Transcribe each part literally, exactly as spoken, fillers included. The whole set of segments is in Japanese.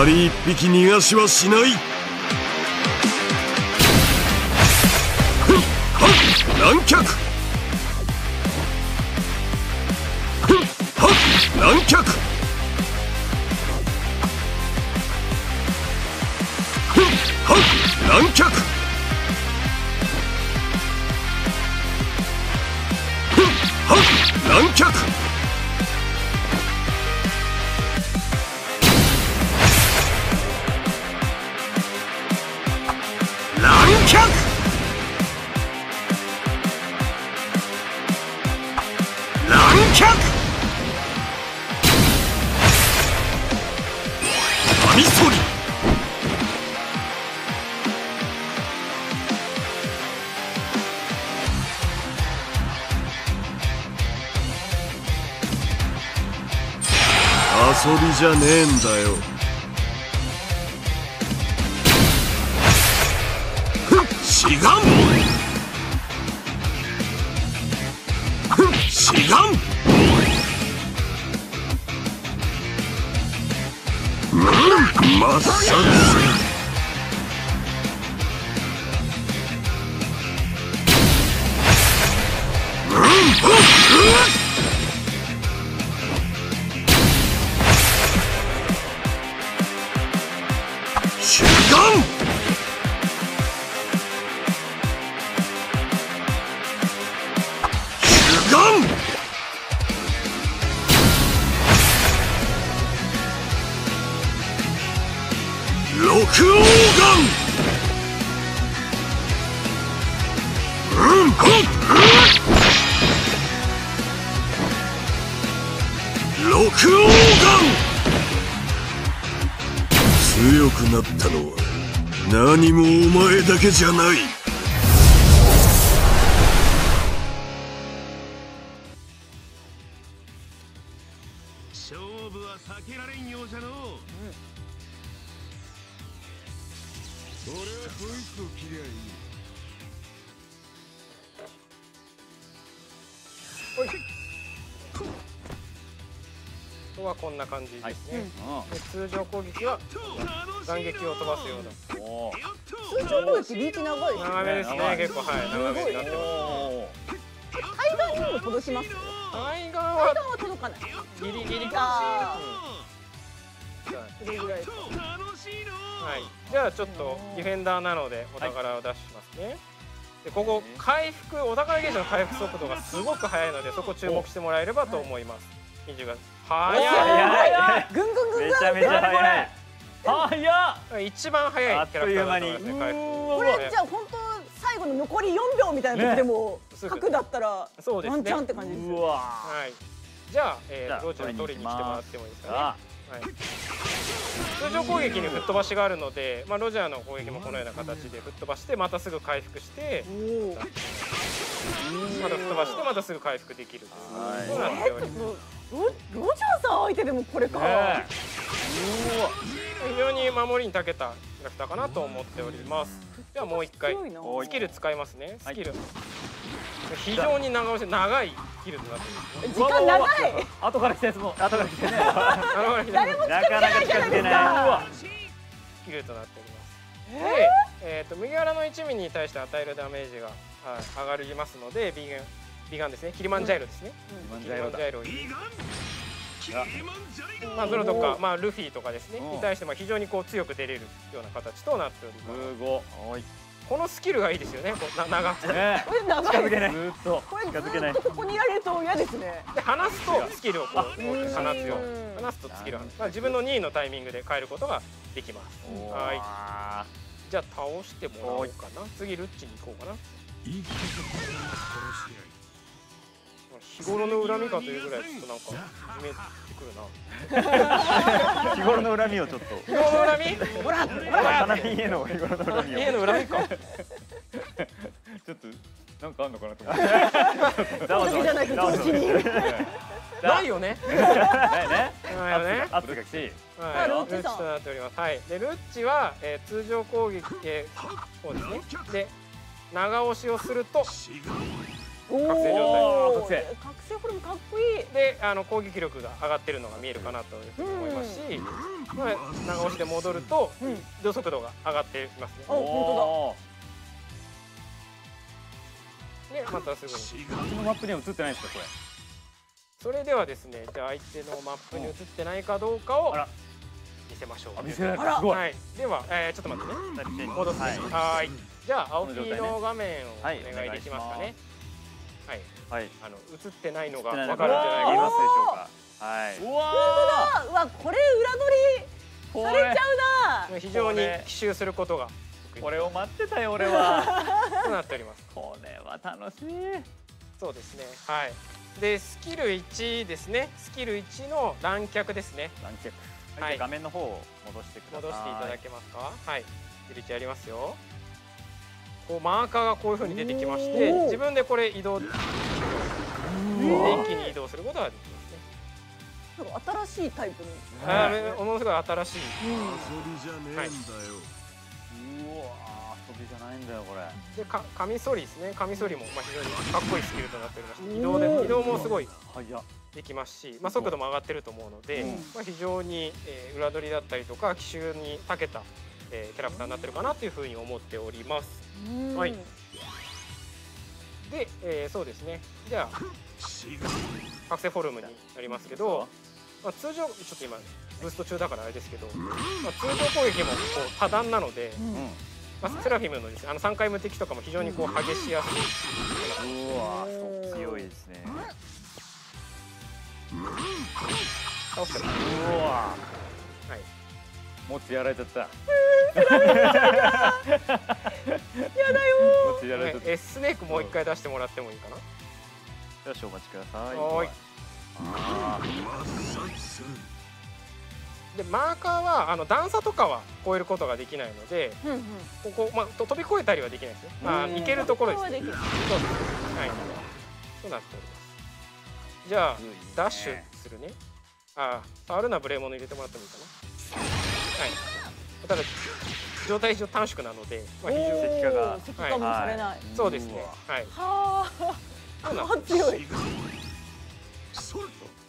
り一匹逃がしはしない。ふっはっ乱脚。ふっはっ乱脚。ふっはっ乱脚。ふっはっ乱脚。乱脚。乱脚。カミソリ。遊びじゃねえんだよ。しがん。しがん。うんまっさらうんうんしがん。六王眼。うんほっ六王眼。強くなったのは何もお前だけじゃない。 勝負は避けられんようじゃのう。俺はこいつを切りゃいい。 おい。とはこんな感じですね。はい、で通常攻撃は斬撃を飛ばすような。 通常攻撃リーチ長い。 長めですね。結構はい長めになってます。 対岸にも届します。 対岸対は岸は届かない。 ギリギリあじゃあそれぐらいです。 はい。じゃあちょっとディフェンダーなのでお宝を出しますね。でここ回復お宝ゲージの回復速度がすごく速いのでそこ注目してもらえればと思います。にじゅうが速い。 早い。ぐんぐんぐんぐん。 めちゃめちゃ速い。速い。一番速いキャラクターだと思いますね。回復。 これじゃあ本当最後の残りよんびょうみたいな時でも角だったらそうですね。 ワンチャンって感じです。 うわ。 はい。じゃあえーロジャー取りに来てもらってもいいですかね。はい、通常攻撃に吹っ飛ばしがあるので、まあ、ロジャーの攻撃もこのような形で吹っ飛ばしてまたすぐ回復してまた吹っ飛ばしてまたすぐ回復できるとなっております。 ロロジャーさん相手でもこれか、ね、 非常に守りに長けたキャラクターかなと思っております。ではもう一回スキル使いますね。スキル、はい、非常に長押し長いスキルとなっています。 時間長い。 後から来たやつも後から来てね。 誰も近づけないじゃないですか。 スキルとなっております。で、えっと麦わらの一味に対して与えるダメージが上がりますので、ビガンビガンですね。キリマンジャイロですね。キリマンジャイロ。まあゾロとかまあルフィとかですねに対してまあ非常にこう強く出れるような形となっております。このスキルがいいですよね。こうな長くて。 これ長い。 近づけない。ずっと近づけない。 ここにいられると嫌ですね。 で離すとスキルをこう放つよ。離すとスキルをまあ自分のにいのタイミングで変えることができます。はい。じゃあ倒してもらおうかな。次ルッチに行こうかな。日頃の恨みかというぐらいちょっとなんか決めてくるな。 日頃の恨みをちょっと。 日頃の恨み？ ほら、 花見への日頃の恨みを。 家の恨みか。 ちょっとなんかあんのかなと思って。 そうだけじゃなくて調子に。 ないよね。 ないね。 ないよね。 圧がきつい。 はい。ルッチとなっております。はい。でルッチはえ通常攻撃えこうですね。で長押しをすると。覚醒状態。 覚醒覚醒フォルムかっこいい。 であの攻撃力が上がってるのが見えるかなというふうに思いますし、まあ、長押しで戻るとうん移動速度が上がっていますね。 あ本でまたすぐにこのマップには映ってないですかこれ。 それではですね、じゃあ相手のマップに映ってないかどうかをあら見せましょう。 あ見せられあらたすごい。 はい、では、えー、ちょっと待ってね。戻って、 はいはーい。じゃあ青この状態ね木の画面をおはい願いできますかね。はい、 はい。 あの映ってないのが映ってないのわかるんじゃないかな見えますでしょうか。はい。うわあうわこれ裏取りされちゃうな。 非常に奇襲することが得意これを待ってたよ俺は。 となっております。 これは楽しい。 そうですね。はい。でスキルいちですね。スキルいちの乱脚ですね。 乱脚。 ははいい。画面の方を戻してください。 戻していただけますか。はい。スキルいちやりますよ。こうマーカーがこういう風に出てきまして、 おー自分でこれ移動、一気に移動することができますね。 なんか新しいタイプの。 あーものすごい新しい。 遊びじゃねえんだよ、 うわー遊びじゃないんだよこれ。 でかカミソリですね。カミソリもまあ非常にかっこいいスキルとなっておりまして、移動おーで移動もすごい早っ。 できますし、まあ速度も上がってると思うので、 うんまあ非常に、えー裏取りだったりとか奇襲に長けた、えーキャラクターになってるかなというふうに思っております。 うんはいで、えーそうですね。じゃあ覚醒フォルムになりますけど、まあ、通常ちょっと今ブースト中だからあれですけど、まあ、通常攻撃もこう多段なので、 うん。 まあ、セラフィムのですね、あのさんかい無敵とかも非常にこう激しやすい。 うわーそう強いですね。 倒してもうわはい。 ーもつやられちゃった。 やだよもつやられちゃった。 えスネークもう一回出してもらってもいいかな。 よしお待ちください。 はーい。 あでマーカーはあの段差とかは越えることができないので、 うんうんここまあと飛び越えたりはできないですね。まあうん行けるところですね。 これはできるそうです。はい。となっております。じゃあいいねダッシュするね。ああ、アルナブレーモン入れてもらってもいいかな。はい。ただ状態上短縮なので、まあ非常におー石化が石化もされない。 そうですね。はい。 はそうなんあ強い。 それ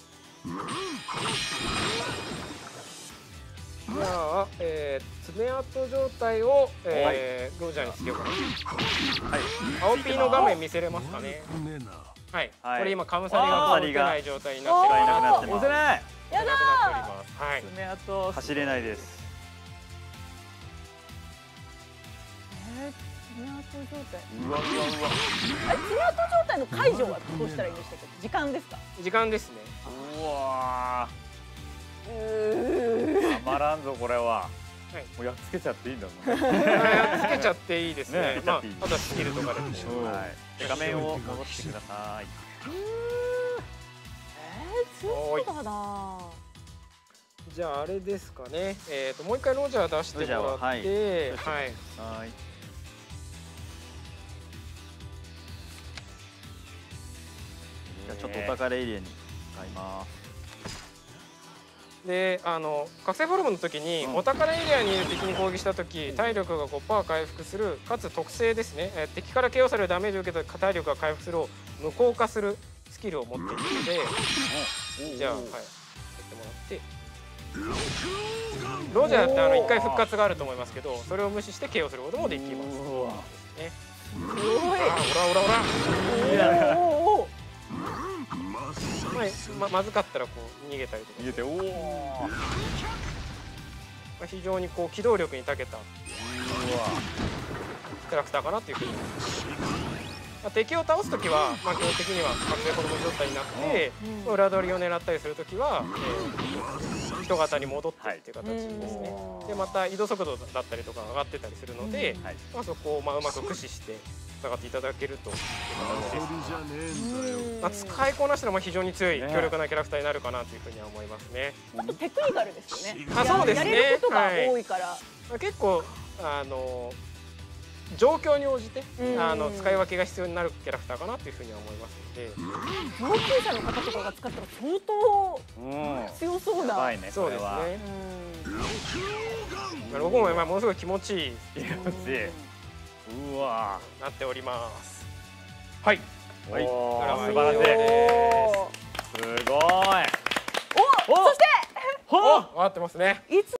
じゃあ、えー、爪痕状態を、えーロジャーにつけようかな。 はい。 青 P の画面見せれますかね。 ねえなはい。 はいこれ今カムサリがこう打てない状態になってる使えなくなかなと。 ってます。押せない。 やだなくなっております。はい。 爪痕走れないです。 えー爪痕状態。 うわうわうわ。 あ爪痕状態の解除はどうしたらいいんでしたっけ？時間ですか？ 時間ですね。 うわうーーたまらんぞこれは。 はいもうやっつけちゃっていいんだもんね。 あーつけちゃっていいですね。 ねまあつけちゃっていいあとはスキルとかでも。 はい。で画面を戻してください。 うーんえー強そうだな。 じゃああれですかね。えっともう一回ロジャー出してもらって、 ロジャーははいはい。 はい。じゃあちょっとお宝エリアに向かいます。 であの覚醒フォルムの時に、 うんお宝エリアにいる敵に攻撃した時体力が ごパーセント 回復するかつ特性ですね、えー敵から ケーオー されるダメージを受けた体力が回復するを無効化するスキルを持っているので、じゃあはいやってもらってロジャーってあのいっかい復活があると思いますけどそれを無視して ケーオー することもできますね。 うわすごい。 あオラオラオラおーおーおーまあままずかったらこう逃げたりとか逃げておお。 まあ非常にこう機動力に長けたうわ。 キャラクターかなっていうふうに思います。まあ、敵を倒すときは、まあ、基本的には覚醒フォルム状態になって、 うん裏取りを狙ったりするときは、えー、人型に戻ってっていう形ですね。 はいでまた移動速度だったりとか上がってたりするので、 うんはい。 まあ、そこをまあうまく駆使して戦っていただけるという形です。 遊びじゃねえんだよ、 まあ、使いこなしたらまあ非常に強い強力なキャラクターになるかなというふうには思いますね。 あとテクニカルですよね。 あそうですねやれることが多いから。 まあ、結構あの状況に応じてうんあの使い分けが必要になるキャラクターかなというふうには思いますので、 上級者の方とかが使ったら相当うん。 強そうな。 やばいね。 そうですね。 うんまあロゴもまあものすごい気持ちいい気持ちいい。うわ。 なっております。はい。 はい。 これは素晴らしい。 お、回ってますね。 いつ